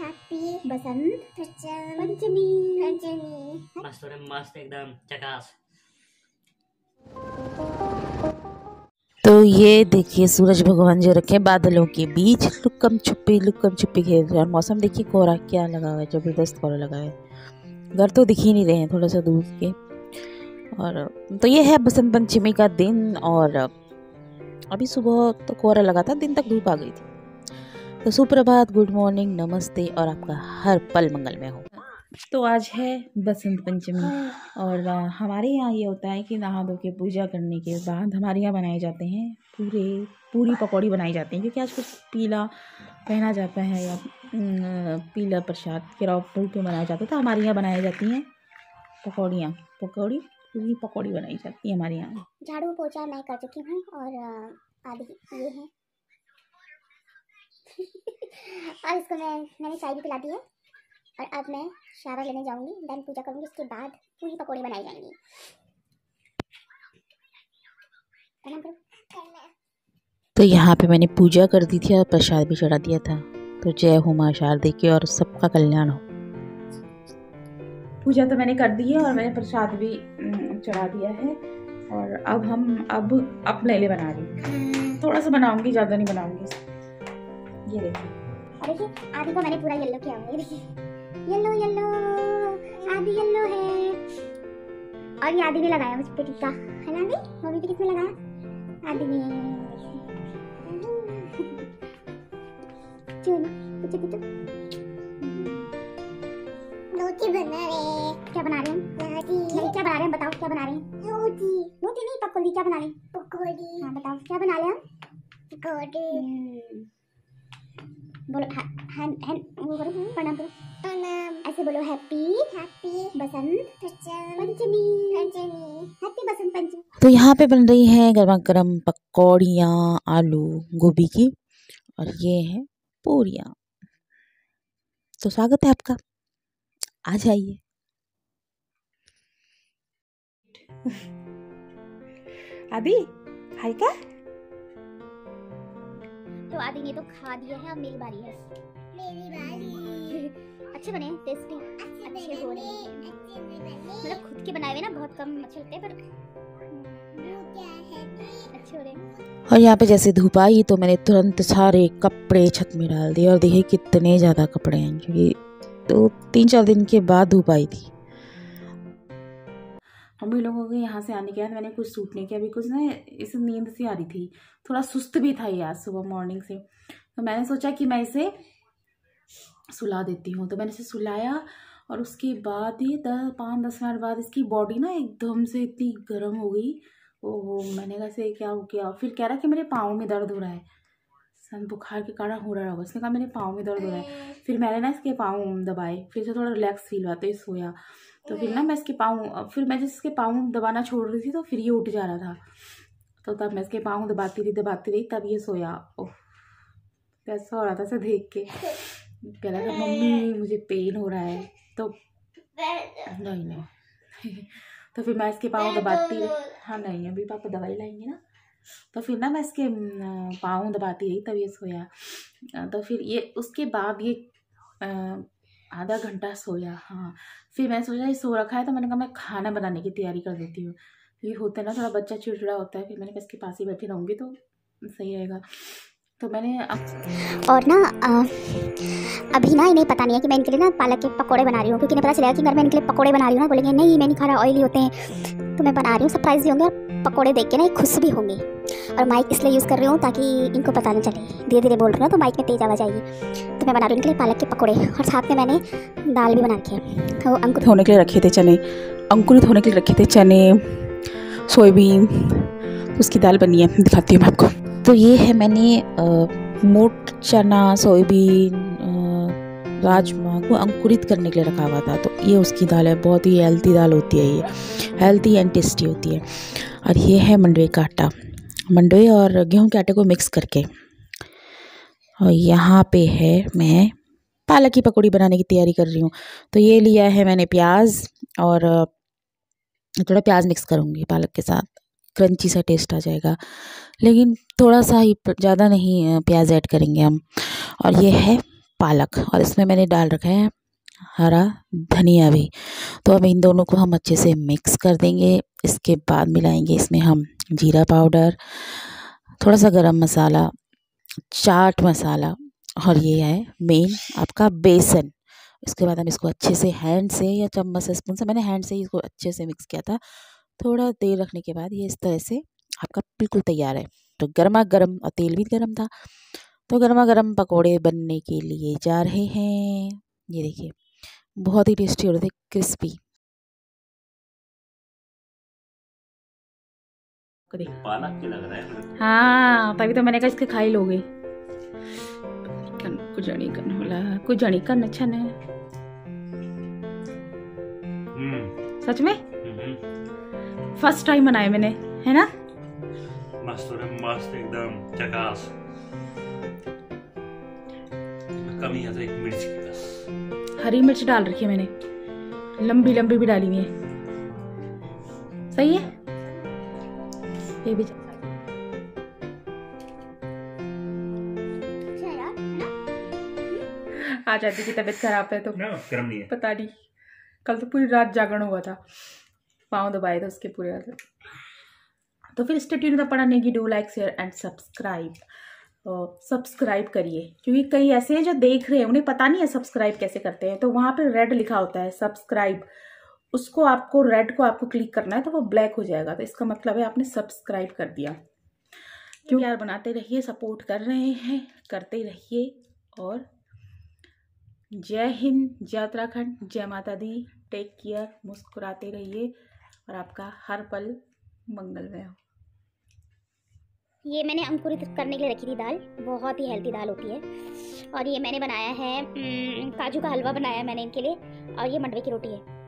Happy Basant Panchami मस्त एकदम चकास। तो ये देखिए सूरज भगवान जो रखे बादलों के बीच लुक्कम छुपी खेल रहे हैं। और मौसम देखिए कोहरा क्या लगा हुआ है, जबरदस्त कोहरा लगा है। घर तो दिख ही नहीं रहे हैं, थोड़ा सा दूर के। और तो ये है बसंत पंचमी का दिन। और अभी सुबह तो कोहरा लगा था, दिन तक धूप आ गई थी। तो सुप्रभात, गुड मॉर्निंग, नमस्ते और आपका हर पल मंगलमय हो। तो आज है बसंत पंचमी और हमारे यहाँ ये होता है कि नहा धो के पूजा करने के बाद हमारे यहाँ बनाए जाते हैं पूरी पकौड़ी बनाई जाती हैं, क्योंकि आज कुछ पीला पहना जाता है या पीला प्रसाद के रूप में बनाया जाता है। तो हमारे यहाँ बनाई जाती हैं पूरी पकौड़ी बनाई जाती है हमारे यहाँ। झाड़ू पोछा मैं कर चुकी हूँ और आदि ये है और इसको मैंने चाय भी पिला दी है। और अब मैं शावर लेने जाऊंगी, देन पूजा करूंगी, उसके बाद पूरी पकौड़ी बनाई जाएंगी। तो यहाँ पे मैंने पूजा कर दी थी और प्रसाद भी चढ़ा दिया था। तो जय हो मां शारदे की और सबका कल्याण हो। पूजा तो मैंने कर दी है और मैंने प्रसाद भी चढ़ा दिया है। और अब हम अपने लिए बना रही हूँ, थोड़ा सा बनाऊंगी, ज़्यादा नहीं बनाऊंगी। ये देखिए आदि को मैंने पूरा येलो किया हुआ है, देखिए येलो आदि येलो है। और ये आदि ने लगाया मुझ पे टीका, है ना? मम्मी पे किसने लगाया? आदि ने। रोटी बना रहे। क्या बना रहे हैं? नहीं, क्या बना रहे हैं? बताओ क्या बना रहे हैं? रोटी नहीं, पकौड़ी। क्या बना रहे हैं? पकौड़ी। हाँ बताओ क्या बना रहे हैं? पकौड़ी। बोलो वो करो, प्रणाम करो। ऐसे बोलो हैप्पी बसंत पंचमी हैप्पी बसंत पंचमी। तो यहाँ पे बन रही है गर्मा गर्म पकौड़ियाँ आलू गोभी की, और ये है पूरियाँ। तो स्वागत है आपका, आ जाइए। आदि हाय का। तो आदि ने तो खा दिया है, अब मेरी बारी है। अच्छे बने, टेस्टी अच्छे हो रहे हैं। मतलब खुद के बनाए हुए ना बहुत कम अच्छे होते हैं, पर अच्छे हो रहे हैं। और यहाँ पे जैसे धूप आई तो मैंने तुरंत सारे कपड़े छत में डाल दिए। और देखिए कितने ज़्यादा कपड़े हैं, क्योंकि तो 3-4 दिन के बाद धूप आई थी। हम लोगों के यहाँ से आने के बाद मैंने कुछ सूट नहीं किया, अभी कुछ ना इसे नींद सी आ रही थी, थोड़ा सुस्त भी था ये आज सुबह मॉर्निंग से। तो मैंने सोचा कि मैं इसे सुला देती हूँ। तो मैंने इसे सुलाया और उसके बाद ही 5-10 मिनट बाद इसकी बॉडी ना एकदम से इतनी गर्म हो गई। ओहो, मैंने कहा से क्या हो गया? फिर कह रहा कि मेरे पाँव में दर्द हो रहा है, सन बुखार के कारण हो रहा होगा। इसने कहा मेरे पाँव में दर्द हो रहा है। फिर मैंने ना इसके पाँव दबाए, फिर से थोड़ा रिलैक्स फील हुआ तो सोया। तो फिर ना मैं इसके पाँव, फिर मैं जिसके पाँव दबाना छोड़ रही थी तो फिर ये उठ जा रहा था। तो तब मैं इसके पाँव दबाती रही तब ये सोया। ओह, कैसा हो रहा था इसे देख के। कह रहा था मम्मी मुझे पेन हो रहा है। तो नहीं तो फिर मैं इसके पाँव दबाती रही। हाँ नहीं, अभी पापा दवाई लाएंगे ना। तो फिर ना मैं इसके पाँव दबाती रही तब ये सोया। तो फिर ये उसके बाद ये आधा घंटा सोया। हाँ, फिर मैंने सोचा ये सो रखा है तो मैंने कहा मैं खाना बनाने की तैयारी कर देती हूँ। ये होता है ना थोड़ा बच्चा चिड़चिड़ा होता है, फिर मैंने कहा इसके पास ही बैठी रहूँगी तो सही रहेगा। तो मैंने और ना अभी ना इन्हें पता नहीं है कि मैं इनके लिए ना पालक के पकोड़े बना रही हूँ, क्योंकि इन्हें पता चलेगा कि अगर मैं इनके लिए पकोड़े बना रही हूँ ना, बोलेंगे नहीं मैं नहीं खा रहा, ऑयली होते हैं। तो मैं बना रही हूँ, सरप्राइज भी होंगे और पकोड़े देख के ना खुश भी होंगे। और माइक इसलिए यूज़ कर रही हूँ ताकि इनको पता नहीं चले, धीरे धीरे बोल रही हूँ तो माइक में तेज आवाज़ आएगी। तो मैं बना रही हूँ इनके लिए पालक के पकोड़े और साथ में मैंने दाल भी बना रखी है। तो अंकुरित होने के लिए रखे थे चने, सोयाबीन, उसकी दाल बनी है, दिखाती हूँ मैं आपको। तो ये है मैंने मोट चना, सोयाबीन, राजमा को अंकुरित करने के लिए रखा हुआ था। तो ये उसकी दाल है, बहुत ही हेल्थी दाल होती है, ये हेल्थी एंड टेस्टी होती है। और ये है मंडवे का आटा, मंडवे और गेहूं के आटे को मिक्स करके। और यहाँ पे है मैं पालक की पकौड़ी बनाने की तैयारी कर रही हूँ। तो ये लिया है मैंने प्याज, और थोड़ा प्याज मिक्स करूँगी पालक के साथ, क्रंची सा टेस्ट आ जाएगा, लेकिन थोड़ा सा ही, ज़्यादा नहीं प्याज ऐड करेंगे हम। और ये है पालक, और इसमें मैंने डाल रखा है हरा धनिया भी। तो अब इन दोनों को हम अच्छे से मिक्स कर देंगे। इसके बाद मिलाएंगे इसमें हम जीरा पाउडर, थोड़ा सा गरम मसाला, चाट मसाला, और ये है मेन आपका बेसन। इसके बाद हम इसको अच्छे से हैंड से या चम्मच से, स्पून से, मैंने हैंड से ही इसको अच्छे से मिक्स किया था। थोड़ा देर रखने के बाद ये इस तरह से आपका बिल्कुल तैयार है। तो गर्मा गर्म, और तेल भी गर्म था, तो गर्मा गर्म पकोड़े बनने के लिए जा रहे हैं। ये देखिए बहुत ही टेस्टी हो रहे थे, क्रिस्पी। पालक के लग रहा है। हाँ, तभी तो मैंने कहा इसके खाई लोगे। कुजणी करने वाला, कुजणी करना अच्छा है। सच में फर्स्ट टाइम बनाए मैंने, है ना? मस्त एकदम झकास। कमी है तो एक मिर्च की बस। हरी मिर्च डाल रखी है मैंने, लंबी लंबी भी डाली हुई है। सही है ये भी। आज आदि की तबीयत खराब है तो गर्म नहीं है, पता नहीं, कल तो पूरी रात जागरण हुआ था, पाँव दबाए थे उसके पूरे रात। तो फिर स्टे ट्यून्ड पढ़ाने की, do like share and subscribe. Subscribe करिए, क्योंकि कई ऐसे हैं जो देख रहे हैं, उन्हें पता नहीं है सब्सक्राइब कैसे करते हैं। तो वहाँ पे रेड लिखा होता है सब्सक्राइब, उसको आपको रेड को आपको क्लिक करना है तो वो ब्लैक हो जाएगा। तो इसका मतलब है आपने सब्सक्राइब कर दिया। क्यों यार, बनाते रहिए, सपोर्ट कर रहे हैं, करते रहिए। और जय हिंद, जय उत्तराखंड, जय माता दी। टेक केयर, मुस्कुराते रहिए और आपका हर पल मंगलमय हो। ये मैंने अंकुरित करने के लिए रखी थी दाल, बहुत ही हेल्दी दाल होती है। और ये मैंने बनाया है काजू का हलवा बनाया है मैंने इनके लिए, और ये मडवे की रोटी है।